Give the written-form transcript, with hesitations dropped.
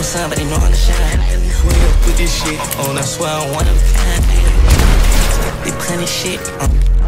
sun, but they know I'm the shine. Way up with this shit on, I swear I'm one of a kind. They plenty shit.